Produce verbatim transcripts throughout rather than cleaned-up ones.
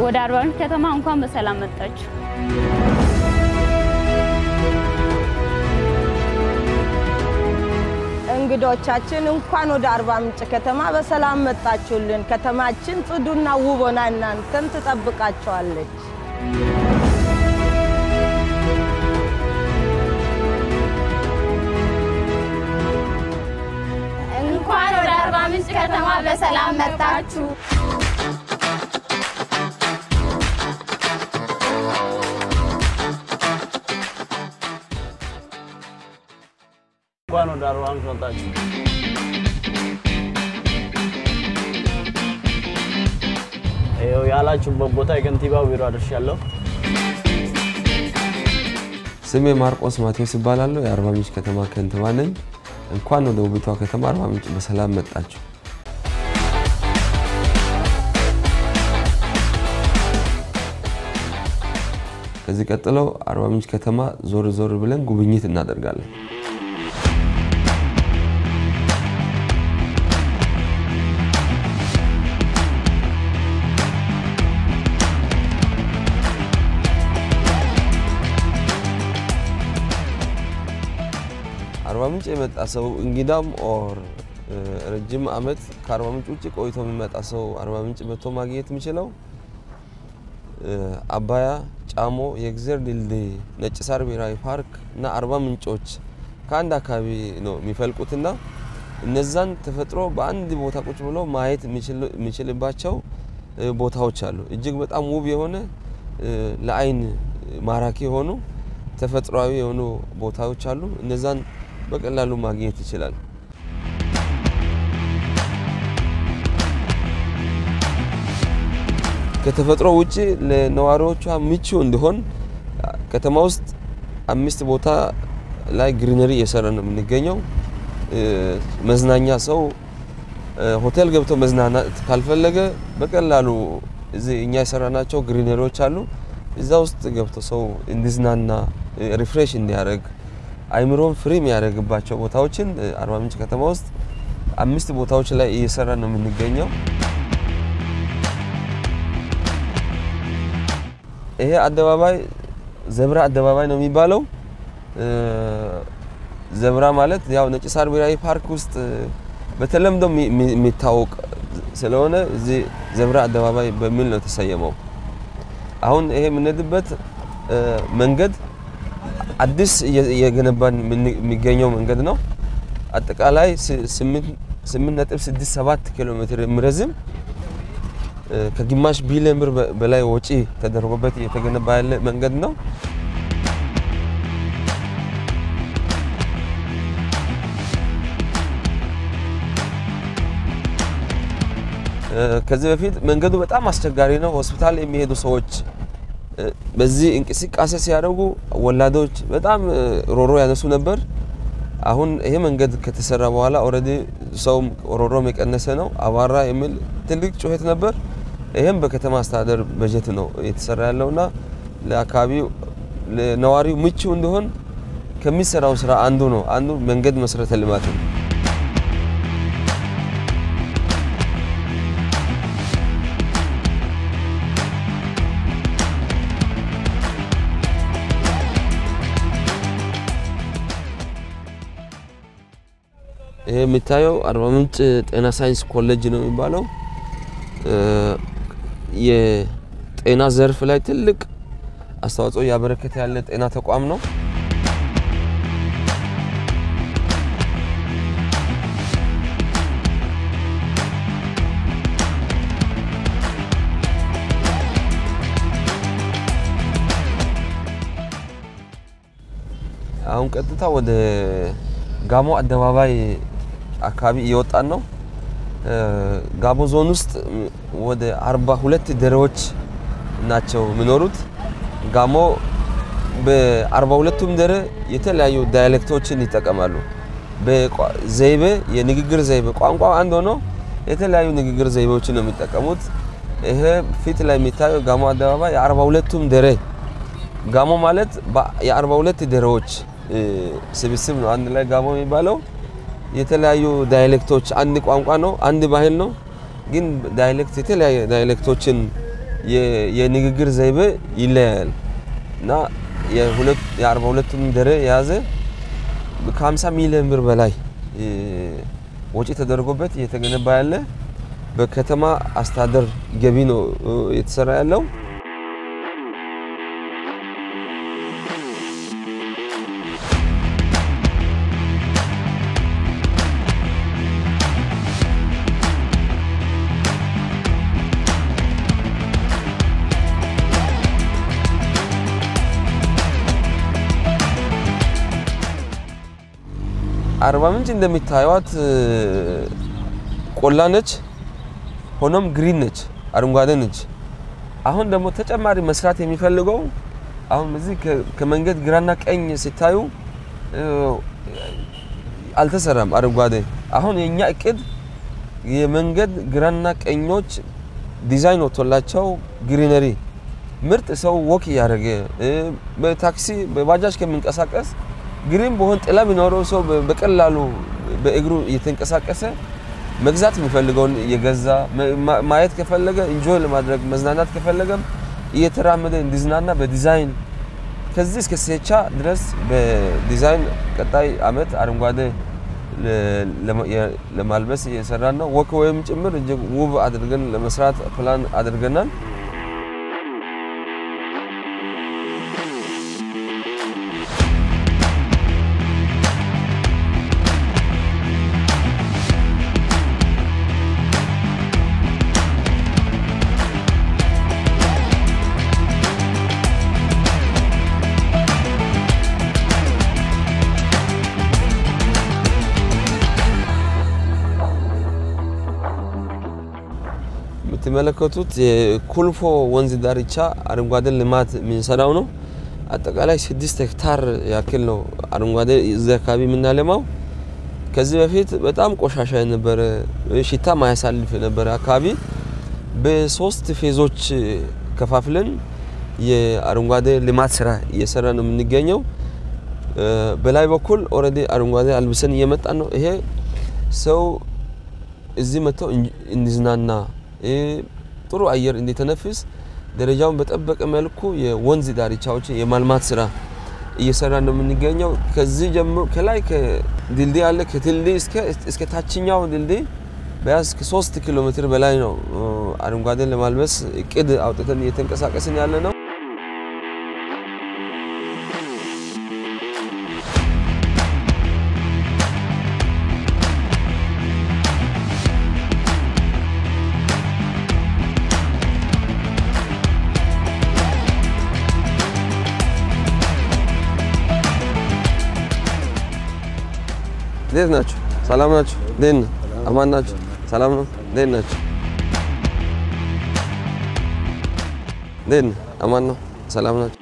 ወደ አርባ ምንጭ ከተማ እንኳን በሰላም መጣችሁ እንግዶቻችን እንኳን ወደ አርባ ምንጭ ከተማ በሰላም መጣችሁልን ከተማችን ጽዱና ውብ ሆና እናንተን ትጠብቃችኋለች እንኳን ወደ አርባ ምንጭ ከተማ በሰላም መጣችሁ እንኳን ወደ አርባ ምንጭ መጣችሁ እዮ ያላችሁበት ቦታ የከንቲባው ቢሮ አድርሻለሁ ስሜ ማርቆስ ማቴዎስ ይባላል የአርባ ምንጭ ከተማ ከንቲባ ነኝ እንኳን ወደ ውቢቷ ከተማ አርባ ምንጭ በሰላም መጣችሁ ከዚህ ቀጥሎ አርባ ምንጭ ከተማ ዞር ዞር ብለን ጉብኝት እናደርጋለን አርባ ምንጭ የመጣ ሰው እንግዳም ኦር ረጅም አመት ከአርባ ምንጭ ውጪ ቆይቶ የሚመጣ ሰው አርባ ምንጭ መጥቶ ማግኘት የሚችለው አባያ ጫሞ የግዘር ድልድይ ነጭ ሳር ብሔራዊ ፓርክ እና አርባ ምንጮች ከአንድ አካባቢ ነው የሚፈልቁትና እነዛን ተፈጥሮ በአንድ ቦታ ቁጭ ብሎ ማየት የሚችልባቸው ቦታዎች አሉ እጅግ በጣም ውብ የሆነ ለአይን ማራኪ የሆኑ ተፈጥሯዊ የሆኑ ቦታዎች አሉ እነዛን በቀላሉ ማግኘት ይችላል ከተፈጥሮ ውጪ ለነዋሪዎቿ ምቹ እንዲሆን ከተማ ውስጥ አምስት ቦታ ላይ ግሪነሪ እየሰራ ነው የምንገኘው መዝናኛ ሰው ሆቴል ገብቶ መዝናናት ካልፈለገ በቀላሉ እዚህ እኛ የሰራናቸው ግሪነሪዎች አሉ እዛ ውስጥ ገብቶ ሰው እንዲዝናና ሪፍሬሽ እንዲያደርግ አይምሮን ፍሪ የሚያደርግባቸው ቦታዎችን አርባ ምንጭ ከተማ ውስጥ አምስት ቦታዎች ላይ እየሰራ ነው የምንገኘው ይሄ አደባባይ ዘብራ አደባባይ ነው የሚባለው ዘብራ ማለት ያው ነጭ ሳር ብሔራዊ ፓርክ ውስጥ በተለምዶ የሚታወቅ ስለሆነ እዚህ ዘብራ አደባባይ በሚል ነው ተሰየመው አሁን ይሄ ምንድበት መንገድ አዲስ የገነባን የሚገኘው መንገድ ነው አጠቃላይ ስምንት ነጥብ ስድስት ሰባት ኪሎ ሜትር ምረዝም ከግማሽ ቢሊዮን ብር በላይ ወጪ ተደርጎበት የተገነባ ያለ መንገድ ነው ከዚህ በፊት መንገዱ በጣም አስቸጋሪ ነው ሆስፒታል የሚሄዱ ሰዎች በዚህ እንቅስቃሴ ሲያደርጉ ወላዶች በጣም ሮሮ ያነሱ ነበር አሁን ይሄ መንገድ ከተሰራ በኋላ ኦሬዲ ሰው ሮሮ መቀነሰ ነው አባራ የሚል ትልቅ ጩኸት ነበር ይሄም በከተማ አስተዳደር በጀት ነው የተሰራ ያለውና ለአካባቢው ለነዋሪው ምቹ እንደሆን ከሚሰራው ስራ አንዱ ነው አንዱ መንገድ መሰረተ ልማት ነው ይሄ የሚታየው አርባ ምንጭ ጤና ሳይንስ ኮሌጅ ነው የሚባለው የጤና ዘርፍ ላይ ትልቅ አስተዋጽኦ ያበረከተ ያለ ጤና ተቋም ነው አሁን ቀጥታ ወደ ጋሞ አደባባይ አካባቢ እየወጣን ነው ጋሞ ዞን ውስጥ ወደ አርባ ሁለት ደረዎች ናቸው የሚኖሩት ጋሞ በአርባ ሁለቱም ደረ የተለያዩ ዳያሌክቶችን ይጠቀማሉ በዘይቤ የንግግር ዘይቤ ቋንቋ አንድ ሆኖ የተለያዩ ንግግር ዘይቤዎችን ነው የሚጠቀሙት ይሄ ፊት ላይ የሚታየው ጋሞ አደባባይ የአርባ ሁለቱም ደረ ጋሞ ማለት የአርባ ሁለት ደረዎች ስብስብ ነው አንድ ላይ ጋሞ የሚባለው የተለያዩ ዳያሌክቶች አንድ ቋንቋ ነው አንድ ባህል ነው ግን ዳያሌክት የተለያዩ ዳያሌክቶችን የንግግር ዘይቤ ይለያል እና የሁለት የ42ቱም ደረ ያዘ ከ50 ሚሊዮን ብር በላይ ወጪ ተደርጎበት የተገነባ ያለ በከተማ አስተዳደር ገቢ ነው የተሰራ ያለው። አርባ ምንጭ እንደሚታዩት ቆላ ነች፣ ሆኖም ግሪን ነች፣ አረንጓዴ ነች። አሁን ደግሞ ተጨማሪ መስራት የሚፈልገው አሁን እዚህ ከመንገድ ግራና ቀኝ ሲታዩ አልተሰራም አረንጓዴ። አሁን የኛ እቅድ የመንገድ ግራና ቀኞች ዲዛይን ወጥቶላቸው ግሪነሪ ምርጥ ሰው ወክ ያደረገ በታክሲ በባጃጅ ከሚንቀሳቀስ ግሪን በሆን ጥላ ቢኖረው ሰው በቀላሉ በእግሩ እየተንቀሳቀሰ መግዛት የሚፈልገውን የገዛ ማየት ከፈለገ ኢንጆይ ለማድረግ መዝናናት ከፈለገም እየተራመደ እንዲዝናና በዲዛይን ከዚህ እስከ ሴቻ ድረስ በዲዛይን ቀጣይ አመት አረንጓዴ ለማልበስ እየሰራን ነው። ወክ ወይም ጭምር እጅግ ውብ አድርገን ለመስራት ፕላን አድርገናል። የምትመለከቱት የኩልፎ ወንዝ ዳርቻ አረንጓዴ ልማት የሚሰራው ነው። አጠቃላይ ስድስት ሄክታር ያክል ነው አረንጓዴ እዚህ አካባቢ የምናለማው። ከዚህ በፊት በጣም ቆሻሻ የነበረ ሽታ ማያሳልፍ የነበረ አካባቢ በሶስት ፌዞች ከፋፍለን የአረንጓዴ ልማት ስራ እየሰራ ነው የምንገኘው። በላይ በኩል ኦሬዲ አረንጓዴ አልብሰን እየመጣን ነው። ይሄ ሰው እዚህ መጥተው እንዲዝናና ጥሩ አየር እንዲተነፍስ ደረጃውን በጠበቀ መልኩ የወንዝ ዳርቻዎች የማልማት ስራ እየሰራ ነው የምንገኘው። ከዚህ ጀምሮ ከላይ ከድልድይ አለ ከድልድይ እስከ እስከ ታችኛው ድልድይ ቢያንስ ከሶስት ኪሎ ሜትር በላይ ነው አረንጓዴ ለማልበስ እቅድ አውጥተን እየተንቀሳቀስን ያለ ነው። እንዴት ናችሁ? ሰላም ናችሁ? ደህና አማን ናችሁ? ሰላም ነው? ደህና ናችሁ? ደህና አማን ነው? ሰላም ናችሁ?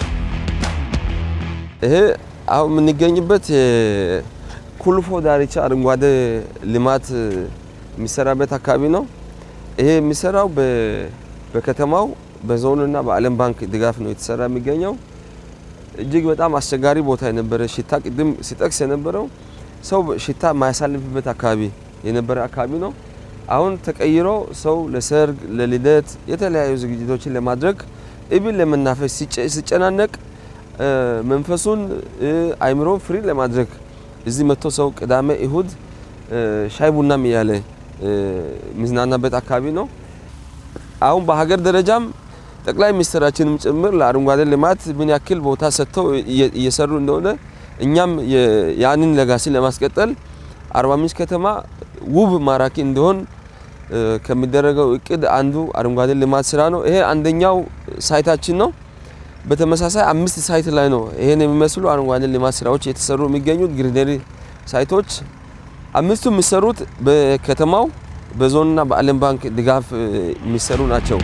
ይሄ አሁን የምንገኝበት ኩልፎ ዳርቻ አረንጓዴ ልማት የሚሰራበት አካባቢ ነው። ይሄ የሚሰራው በከተማው በዞንና በዓለም ባንክ ድጋፍ ነው የተሰራ የሚገኘው። እጅግ በጣም አስቸጋሪ ቦታ የነበረ ሽታ ቅድም ሲጠቅስ የነበረው ሰው ሽታ ማያሳልፍበት አካባቢ የነበረ አካባቢ ነው። አሁን ተቀይሮ ሰው ለሰርግ ለልደት የተለያዩ ዝግጅቶችን ለማድረግ እብን ለመናፈስ ሲጨናነቅ መንፈሱን አይምሮ ፍሪ ለማድረግ እዚህ መጥቶ ሰው ቅዳሜ እሁድ ሻይ ቡናም ያለ ምዝናናበት አካባቢ ነው። አሁን በሀገር ደረጃም ጠቅላይ ሚኒስትራችንም ጭምር ለአረንጓዴ ልማት ምን ያክል ቦታ ሰጥተው እየሰሩ እንደሆነ እኛም ያንን ለጋሲ ለማስቀጠል አርባ ምንጭ ከተማ ውብ ማራኪ እንደሆን ከሚደረገው እቅድ አንዱ አረንጓዴ ልማት ስራ ነው። ይሄ አንደኛው ሳይታችን ነው። በተመሳሳይ አምስት ሳይት ላይ ነው ይሄን የሚመስሉ አረንጓዴ ልማት ስራዎች የተሰሩ የሚገኙት ግሪነሪ ሳይቶች። አምስቱ የሚሰሩት በከተማው በዞንና በዓለም ባንክ ድጋፍ የሚሰሩ ናቸው።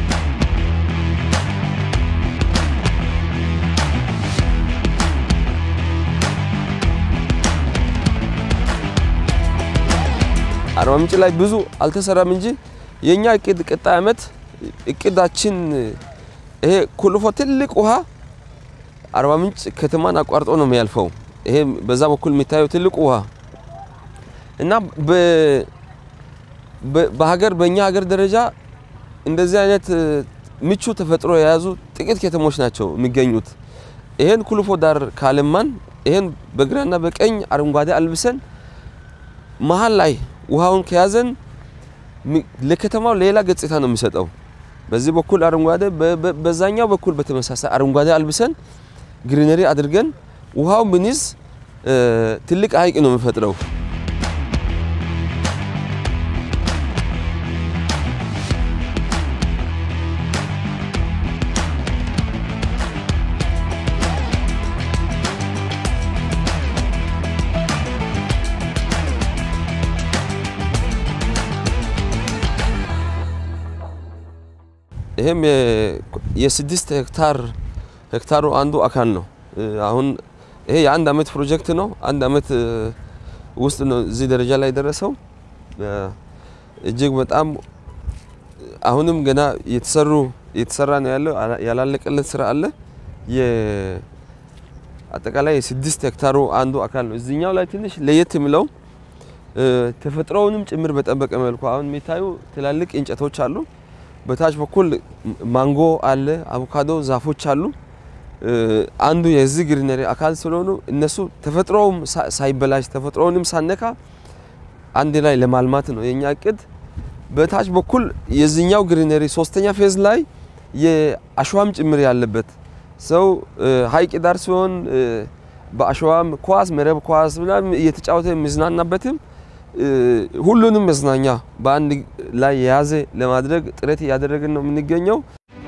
አርባ ምንጭ ላይ ብዙ አልተሰራም እንጂ የኛ እቅድ ቀጣይ አመት እቅዳችን ይሄ ኩልፎ ትልቅ ውሃ አርባ ምንጭ ከተማን አቋርጦ ነው የሚያልፈው። ይሄ በዛ በኩል የሚታየው ትልቅ ውሃ እና በሀገር በእኛ ሀገር ደረጃ እንደዚህ አይነት ምቹ ተፈጥሮ የያዙ ጥቂት ከተሞች ናቸው የሚገኙት ይሄን ኩልፎ ዳር ካለማን ይሄን በግራና በቀኝ አረንጓዴ አልብሰን መሃል ላይ ውሃውን ከያዘን ለከተማው ሌላ ገጽታ ነው የሚሰጠው በዚህ በኩል አረንጓዴ በዛኛው በኩል በተመሳሳይ አረንጓዴ አልብሰን ግሪነሪ አድርገን ውሃው ምንይዝ ትልቅ ሀይቅ ነው የሚፈጥረው ይሄም የስድስት ሄክታር ሄክታሩ አንዱ አካል ነው አሁን ይሄ የአንድ አመት ፕሮጀክት ነው አንድ አመት ውስጥ ነው እዚህ ደረጃ ላይ ደረሰው እጅግ በጣም አሁንም ገና የተሰሩ የተሰራ ነው ያለው ያላለቀለት ስራ አለ የ አጠቃላይ የስድስት ሄክታሩ አንዱ አካል ነው እዚህኛው ላይ ትንሽ ለየት የሚለው ተፈጥሮውንም ጭምር በጠበቀ መልኩ አሁን የሚታዩ ትላልቅ እንጨቶች አሉ በታች በኩል ማንጎ አለ አቮካዶ ዛፎች አሉ አንዱ የዚህ ግሪነሪ አካል ስለሆኑ እነሱ ተፈጥሮውም ሳይበላሽ ተፈጥሮውንም ሳነካ አንድ ላይ ለማልማት ነው የኛ እቅድ በታች በኩል የዚህኛው ግሪነሪ ሶስተኛ ፌዝ ላይ የአሸዋም ጭምር ያለበት ሰው ሀይቅ ዳር ሲሆን በአሸዋም ኳስ መረብ ኳስ ምናምን እየተጫወተ የሚዝናናበትም ሁሉንም መዝናኛ በአንድ ላይ ያዘ ለማድረግ ጥረት ያደረግን ነው የምንገኘው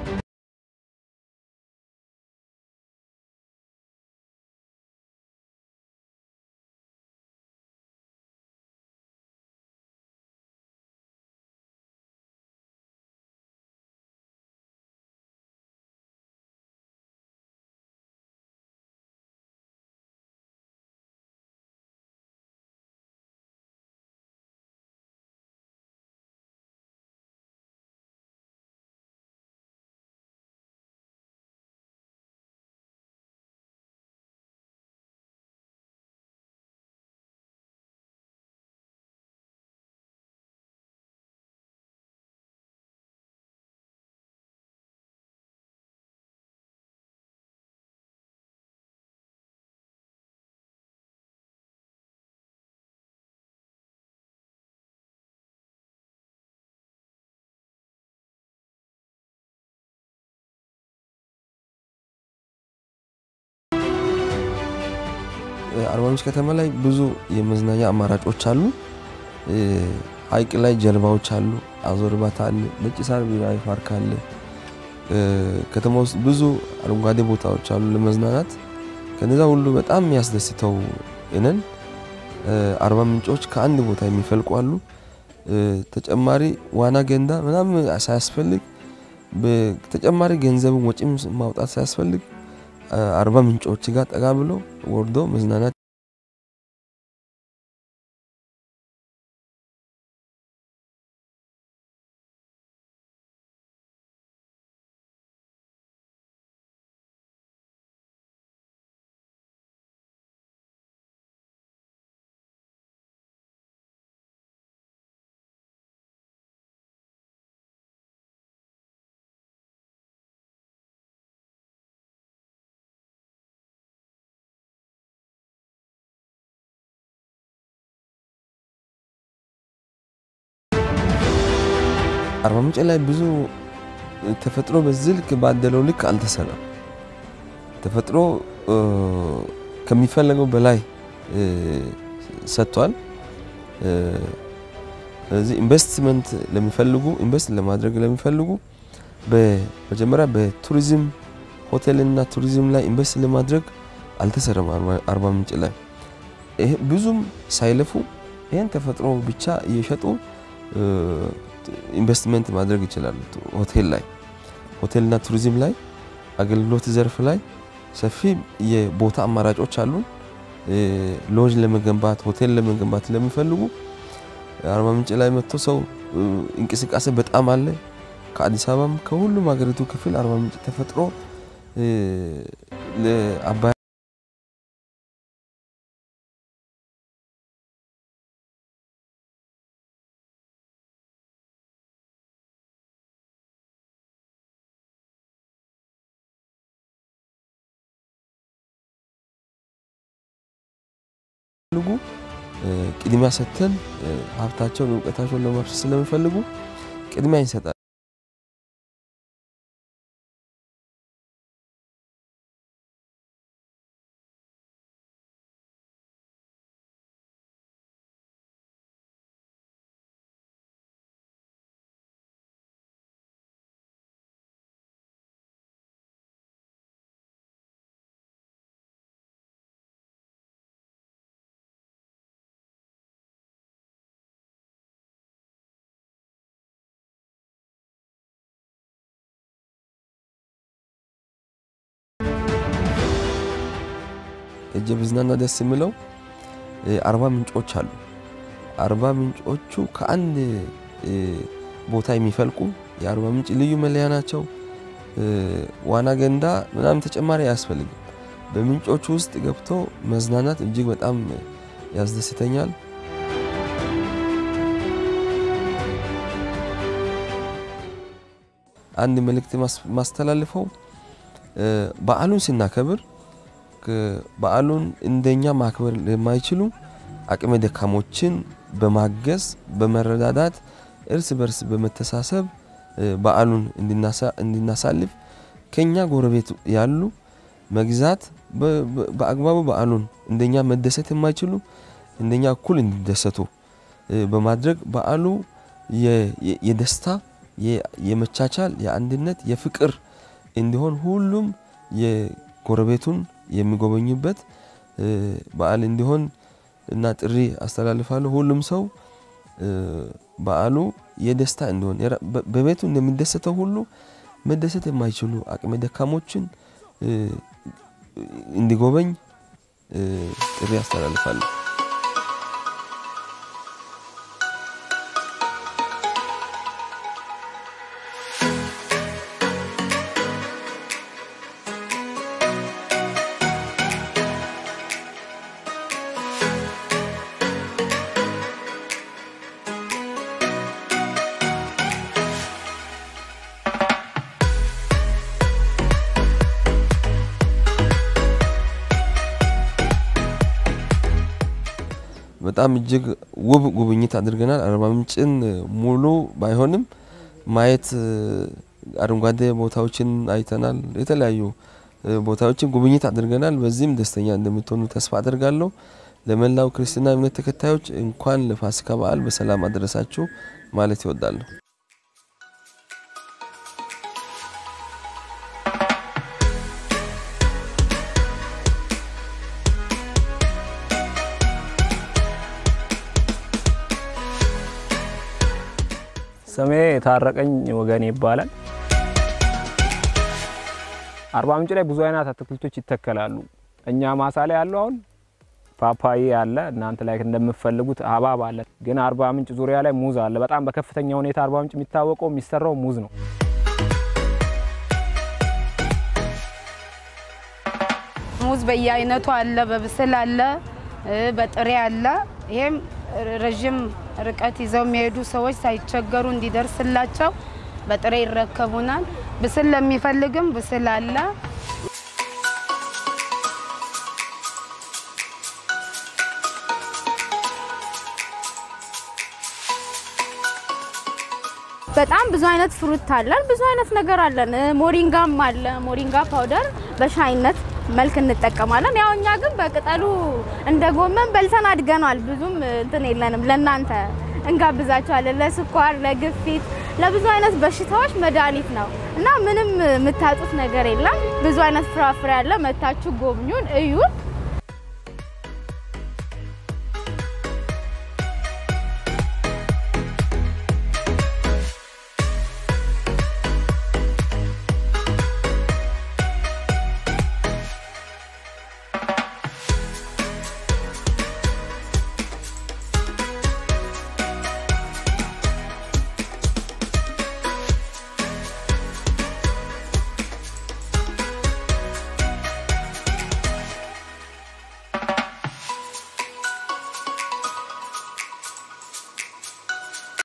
አርባ ምንጭ ከተማ ላይ ብዙ የመዝናኛ አማራጮች አሉ ሀይቅ ላይ ጀልባዎች አሉ አዞርባታ አለ ነጭ ሳር ብሔራዊ ፓርክ አለ ከተማው ውስጥ ብዙ አረንጓዴ ቦታዎች አሉ ለመዝናናት ከነዛ ሁሉ በጣም የሚያስደስተው እነን አርባ ምንጮች ከአንድ ቦታ የሚፈልቁ አሉ ተጨማሪ ዋና ገንዳ ምናምን ሳያስፈልግ በተጨማሪ ገንዘብ ወጪም ማውጣት ሳያስፈልግ አርባ ምንጮች ጋር ጠጋ ብሎ ወርዶ መዝናናት አርባ ምንጭ ላይ ብዙ ተፈጥሮ በዝልክ ባደለው ልክ አልተሰራም ተፈጥሮ ከሚፈልገው በላይ ሰጥቷል እዚህ ኢንቨስትመንት ለሚፈልጉ ኢንቨስት ለማድረግ ለሚፈልጉ በመጀመሪያ በቱሪዝም ሆቴልና ቱሪዝም ላይ ኢንቨስት ለማድረግ አልተሰራም አርባ ምንጭ ላይ ብዙም ሳይለፉ ይሄን ተፈጥሮ ብቻ እየሸጡ ኢንቨስትመንት ማድረግ ይችላሉ ሆቴል ላይ ሆቴልና ቱሪዝም ላይ አገልግሎት ዘርፍ ላይ ሰፊ የቦታ አማራጮች አሉ ሎጅ ለመገንባት ሆቴል ለመገንባት ለሚፈልጉ አርባ ምንጭ ላይ መጥቶ ሰው እንቅስቃሴ በጣም አለ ከአዲስ አበባም ከሁሉም ሀገሪቱ ክፍል አርባ ምንጭ ተፈጥሮ ለአባይ ልጉ ቅድሚያ ሰተን ሀብታቸውን ዕውቀታቸውን ለማፍሰስ ስለሚፈልጉ ቅድሚያ ይሰጣል እጀብዝናና ደስ የሚለው አርባ ምንጮች አሉ አርባ ምንጮቹ ከአንድ ቦታ የሚፈልቁ የአርባ ምንጭ ልዩ መለያ ናቸው ዋና ገንዳ ምናምን ተጨማሪ ያስፈልጋል በምንጮቹ ውስጥ ገብቶ መዝናናት እጅግ በጣም ያስደስተኛል አንድ መልእክት ማስተላልፈው በዓሉን ሲናከብር በዓሉን እንደኛ ማክበር ለማይችሉ አቅመ ደካሞችን በማገዝ በመረዳዳት እርስ በርስ በመተሳሰብ በዓሉን እንድናሳልፍ ከኛ ጎረቤት ያሉ መግዛት በአግባቡ በዓሉን እንደኛ መደሰት የማይችሉ እንደኛ እኩል እንዲደሰቱ በማድረግ በዓሉ የደስታ የመቻቻል የአንድነት የፍቅር እንዲሆን ሁሉም የጎረቤቱን የሚጎበኙበት በዓል እንዲሆን እና ጥሪ አስተላልፋለሁ ሁሉም ሰው በዓሉ የደስታ እንዲሆን በቤቱ እንደሚደሰተው ሁሉ መደሰት የማይችሉ አቅመ ደካሞችን እንዲጎበኝ ጥሪ አስተላልፋለሁ በጣም እጅግ ውብ ጉብኝት አድርገናል አርባ ምንጭን ሙሉ ባይሆንም ማየት አረንጓዴ ቦታዎችን አይተናል የተለያዩ ቦታዎችን ጉብኝት አድርገናል በዚህም ደስተኛ እንደምትሆኑ ተስፋ አደርጋለሁ ለመላው ክርስቲና እምነት ተከታዮች እንኳን ለፋሲካ በዓል በሰላም አደረሳችሁ ማለት ይወዳለሁ ሰሜ ታረቀኝ ወገኔ ይባላል አርባ ምንጭ ላይ ብዙ አይነት አትክልቶች ይተከላሉ እኛ ማሳ ላይ ያለው አሁን ፓፓያ አለ እናንተ ላይ እንደምትፈልጉት አባባ አለ ግን አርባ ምንጭ ዙሪያ ላይ ሙዝ አለ በጣም በከፍተኛ ሁኔታ አርባ ምንጭ የሚታወቀው የሚሰራው ሙዝ ነው ሙዝ በየአይነቱ አለ በብስል አለ በጥሬ አለ ይሄም ረጅም ርቀት ይዘው የሚሄዱ ሰዎች ሳይቸገሩ እንዲደርስላቸው በጥሬ ይረከቡናል ብስል ለሚፈልግም ብስል አለ በጣም ብዙ አይነት ፍሩት አለን ብዙ አይነት ነገር አለን ሞሪንጋም አለ ሞሪንጋ ፓውደር በሻይነት መልክ እንጠቀማለን ያውኛ ግን በቅጠሉ እንደ ጎመን በልተን አድገናል ብዙም እንትን የለንም ለናንተ እንጋብዛቸዋለን ለስኳር ለግፊት ለብዙ አይነት በሽታዎች መድኃኒት ነው እና ምንም ምታጡት ነገር የለም ብዙ አይነት ፍራፍሬ አለ መታችሁ ጎብኙን እዩን